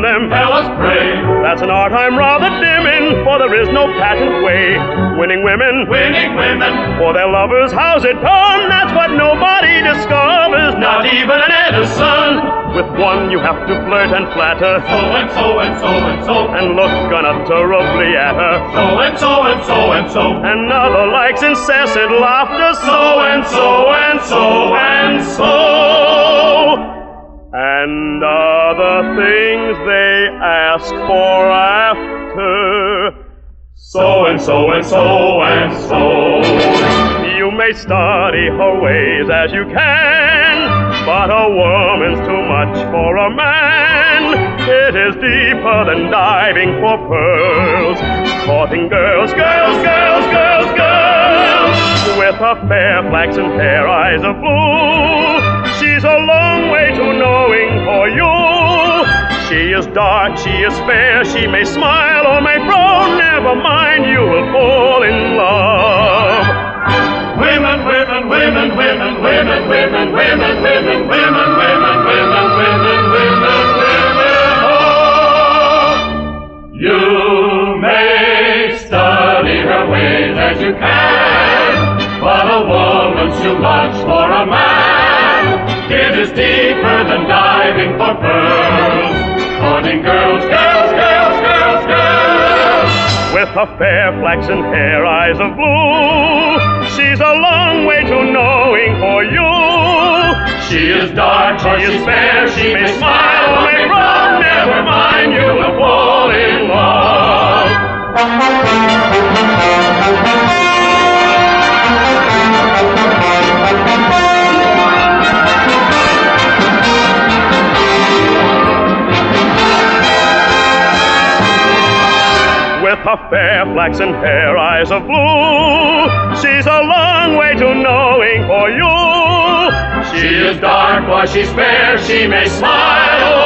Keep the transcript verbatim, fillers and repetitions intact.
win them? Tell us, pray. That's an art I'm rather dim in, for there is no patent way. Winning women, Winning women, for their lovers, how's it done? That's what nobody discovers, not even an Edison. With one you have to flirt and flatter, So and so and so and so, and look unutterably at her. so and so and so and so. Another likes incessant laughter, So and so and so and so. and other things they ask for after. So and so and so and so. You may study her ways as you can, but a woman's too much for a man. It is deeper than diving for pearls, courting girls, girls, girls, girls, girls. With her fair flaxen hair, eyes of blue, she's a long way to knowing for you. She is dark, she is fair, she may smile or may frown. Never mind, you will fall in love. Women, women, women, women, women, women, women, women, women, women, women, women, women, women. Oh, you may study her ways as you can, but a woman's too much for a man. It is deeper than diving for pearls, courting girls, girls, girls, girls, girls. With her fair flaxen hair, eyes of blue, she's a long way to knowing for you. She is dark, She is fair, she may smile or may frown. frown. Never mind, you will fall in love. With her fair flaxen hair, eyes of blue, she's a long way to knowing for you. She is dark, while she's fair, she may smile